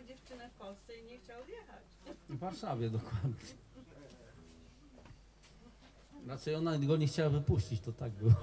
miał dziewczynę w Polsce i nie chciał odjechać. W Warszawie dokładnie. Raczej ona go nie chciała wypuścić, to tak było.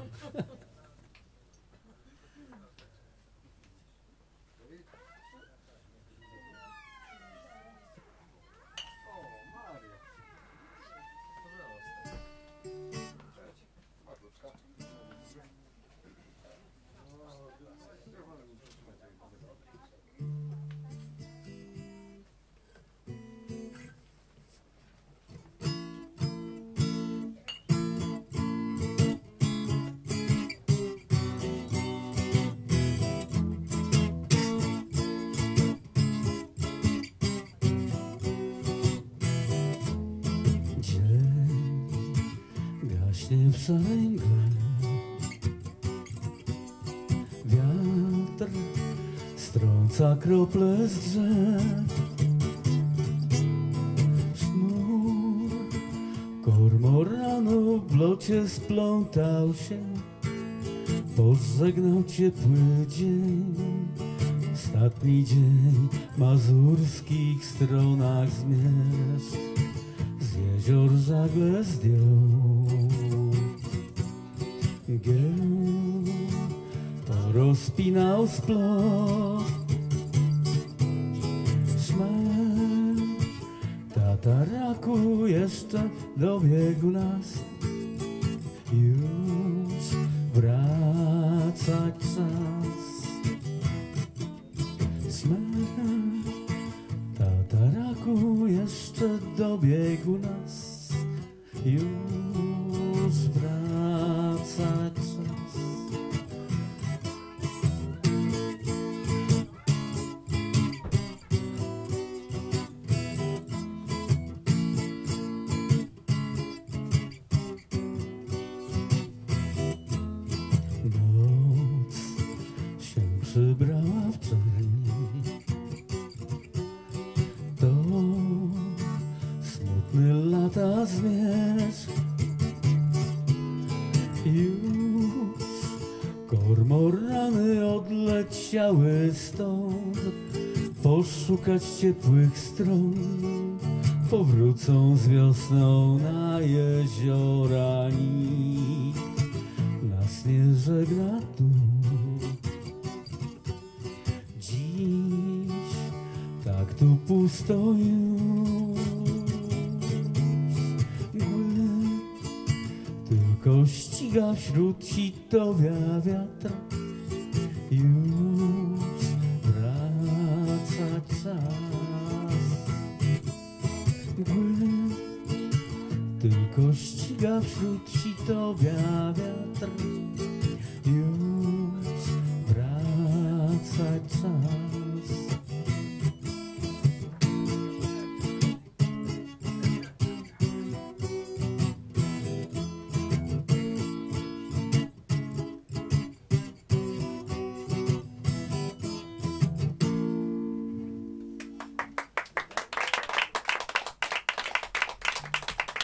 W szalej mgle wiatr strąca krople z drzew. Sznur kormoranu w locie splątał się, pożegnał ciepły dzień. Ostatni dzień mazurskich stronach zmierzch, z jezior żagle zdjął. Gieł porozpinał splot, szmer tataraku jeszcze dobiegł nas. Już wracać czas. Szmer tataraku jeszcze dobiegł nas. Już wracać czas. Noc się przybrała w czerni, to smutny lata zmierzch. Już kormorany odleciały stąd, poszukać ciepłych stron. Powrócą z wiosną na jeziora, nikt nas nie żegna tu. Dziś tak tu pusto już, tylko ściga wśród sitowia wiatra. Już wraca czas. Mgły tylko ściga wśród sitowia wiatra. Już wraca czas.